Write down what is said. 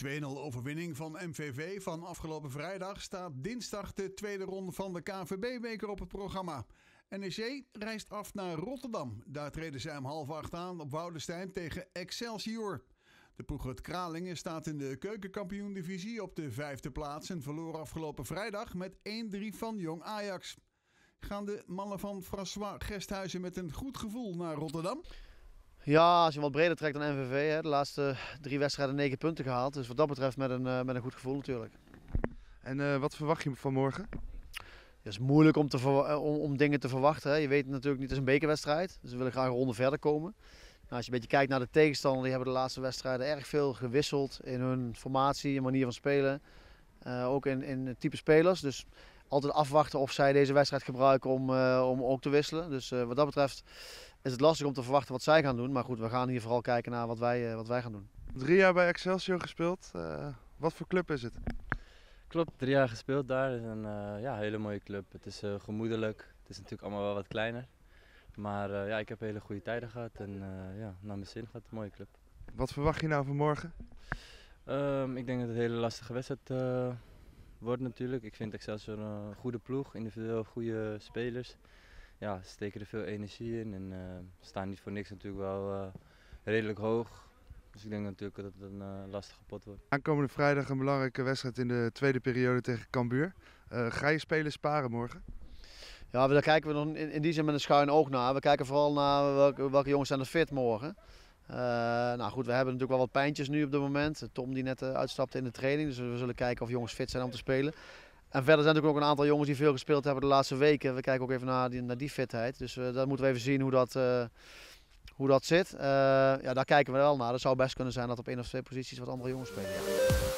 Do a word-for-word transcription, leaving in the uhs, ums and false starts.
twee nul overwinning van M V V van afgelopen vrijdag staat dinsdag de tweede ronde van de K N V B-beker op het programma. N E C reist af naar Rotterdam. Daar treden zij om half acht aan op Woudenstein tegen Excelsior. De ploeg uit Kralingen staat in de keukenkampioen-divisie op de vijfde plaats en verloor afgelopen vrijdag met één drie van Jong Ajax. Gaan de mannen van François Gesthuizen met een goed gevoel naar Rotterdam? Ja, als je wat breder trekt dan M V V, hè, de laatste drie wedstrijden negen punten gehaald. Dus wat dat betreft met een, uh, met een goed gevoel natuurlijk. En uh, wat verwacht je van morgen? Het is moeilijk om, te ver, om, om dingen te verwachten. Hè. Je weet natuurlijk niet, het is een bekerwedstrijd. Dus we willen graag een ronde verder komen. Nou, als je een beetje kijkt naar de tegenstander, die hebben de laatste wedstrijden erg veel gewisseld in hun formatie, in manier van spelen. Uh, ook in, in het type spelers. Dus altijd afwachten of zij deze wedstrijd gebruiken om, uh, om ook te wisselen. Dus uh, wat dat betreft is het lastig om te verwachten wat zij gaan doen. Maar goed, we gaan hier vooral kijken naar wat wij, uh, wat wij gaan doen. Drie jaar bij Excelsior gespeeld. Uh, wat voor club is het? Klopt, drie jaar gespeeld daar. Het is een uh, ja, hele mooie club. Het is uh, gemoedelijk. Het is natuurlijk allemaal wel wat kleiner. Maar uh, ja, ik heb hele goede tijden gehad en uh, ja, naar mijn zin gaat, een mooie club. Wat verwacht je nou van morgen? Um, ik denk dat het een hele lastige wedstrijd uh, wordt natuurlijk. Ik vind Excelsior een goede ploeg, individueel goede spelers. Ja, ze steken er veel energie in en uh, staan niet voor niks natuurlijk wel uh, redelijk hoog. Dus ik denk natuurlijk dat het een uh, lastige pot wordt. Aankomende vrijdag een belangrijke wedstrijd in de tweede periode tegen Cambuur. Uh, ga je spelers sparen morgen? Ja, daar kijken we nog in, in die zin met een schuin oog naar. We kijken vooral naar welke, welke jongens zijn er fit morgen. Uh, nou goed, we hebben natuurlijk wel wat pijntjes nu op dit moment. Tom die net uh, uitstapte in de training, dus we zullen kijken of jongens fit zijn om te spelen. En verder zijn er natuurlijk ook een aantal jongens die veel gespeeld hebben de laatste weken. We kijken ook even naar die, naar die fitheid, dus uh, daar moeten we even zien hoe dat, uh, hoe dat zit. Uh, ja, daar kijken we wel naar. Het zou best kunnen zijn dat op één of twee posities wat andere jongens spelen. Ja.